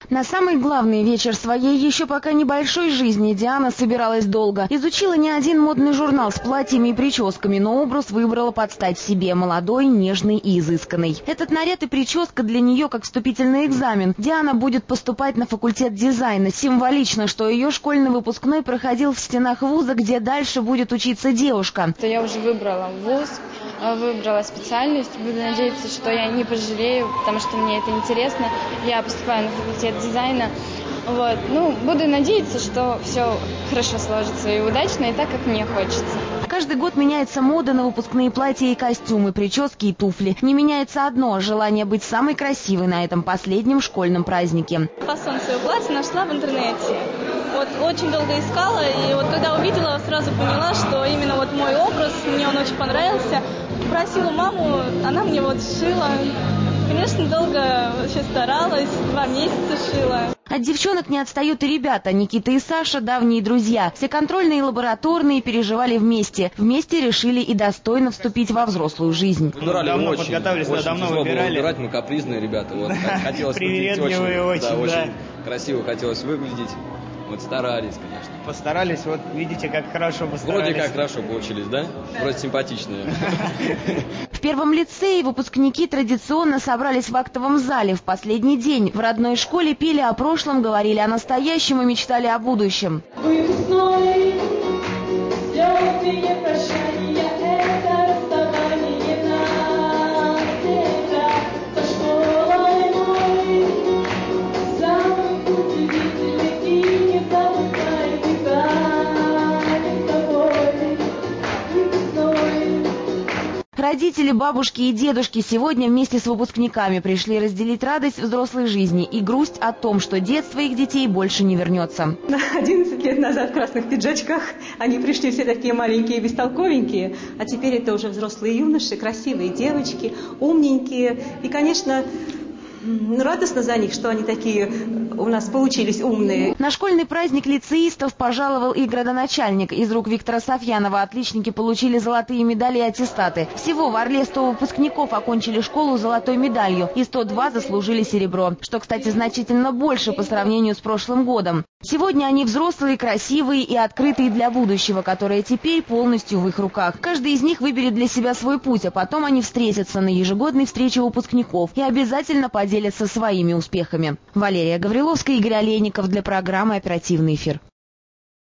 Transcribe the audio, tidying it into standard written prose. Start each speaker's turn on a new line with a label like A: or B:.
A: На самый главный вечер своей еще пока небольшой жизни Диана собиралась долго. Изучила не один модный журнал с платьями и прическами, но образ выбрала под стать себе, молодой, нежный и изысканный. Этот наряд и прическа для нее как вступительный экзамен. Диана будет поступать на факультет дизайна. Символично, что ее школьный выпускной проходил в стенах вуза, где дальше будет учиться девушка.
B: Я уже выбрала вуз, выбрала специальность. Буду надеяться, что я не пожалею, потому что мне это интересно. Я поступаю на факультет дизайна. Буду надеяться, что все хорошо сложится и удачно, и так, как мне хочется.
A: Каждый год меняется мода на выпускные платья и костюмы, прически и туфли. Не меняется одно – желание быть самой красивой на этом последнем школьном празднике.
C: Фасон своего платья нашла в интернете. Очень долго искала, и когда увидела, сразу поняла, что именно мой образ, мне он очень понравился. Просила маму, она мне сшила. Конечно, долго вообще старалась, 2 месяца шила.
A: От девчонок не отстают и ребята. Никита и Саша – давние друзья. Все контрольные и лабораторные переживали вместе. Вместе решили и достойно вступить во взрослую жизнь.
D: Давно подготовились, давно выбирали.
E: Мы капризные ребята. Хотелось
D: привередливые очень
E: красиво хотелось выглядеть. Старались, конечно.
D: Постарались, видите, как хорошо постарались.
E: Вроде как хорошо получились, да? Вроде симпатичные.
A: В первом лицее выпускники традиционно собрались в актовом зале в последний день. В родной школе пели о прошлом, говорили о настоящем и мечтали о будущем. Родители, бабушки и дедушки сегодня вместе с выпускниками пришли разделить радость взрослой жизни и грусть о том, что детство их детей больше не вернется.
F: 11 лет назад в красных пиджачках они пришли все такие маленькие и бестолковенькие, а теперь это уже взрослые юноши, красивые девочки, умненькие. И, конечно, радостно за них, что они такие у нас получились умные.
A: На школьный праздник лицеистов пожаловал и градоначальник. Из рук Виктора Софьянова отличники получили золотые медали и аттестаты. Всего в Орле 100 выпускников окончили школу золотой медалью и 102 заслужили серебро, что, кстати, значительно больше по сравнению с прошлым годом. Сегодня они взрослые, красивые и открытые для будущего, которое теперь полностью в их руках. Каждый из них выберет для себя свой путь, а потом они встретятся на ежегодной встрече выпускников и обязательно поделятся своими успехами. Валерия Гавриловская, Игорь Олейников для программы «Оперативный эфир».